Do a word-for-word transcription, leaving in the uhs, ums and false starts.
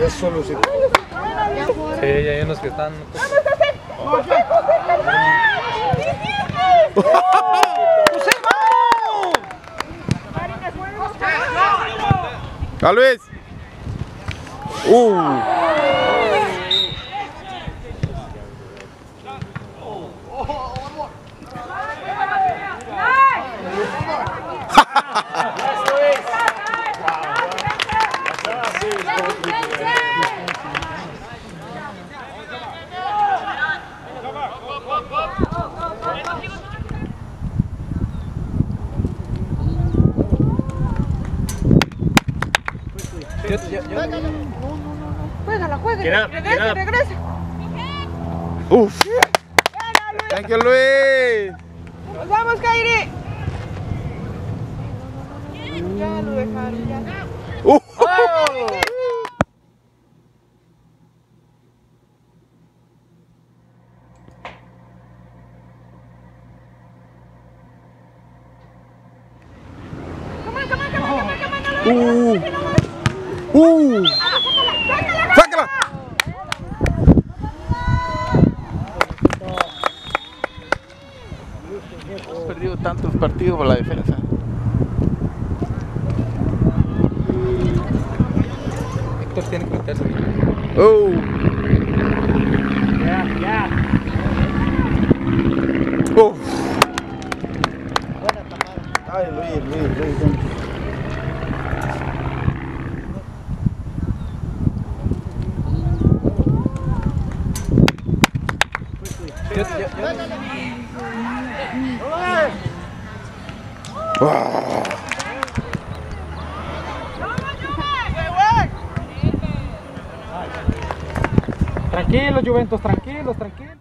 es solo si... Sí, ya hay unos que están... ¡A Luis! ¡Uh! Juégala, juégala. Regresa, regresa. Uf. Thank you, Luis. Nos vamos, Kairi. Ya lo dejaron, ya. Uh. Uh. Uh. ¡Sácala! Hemos perdido tantos partidos por la defensa. Héctor tiene que meterse. Oh. Ya, ya. Oh. Buena tapada. Ay, Luis, Luis, Luis. Luis. Wow. Tranquilos, Juventus, tranquilos, tranquilos.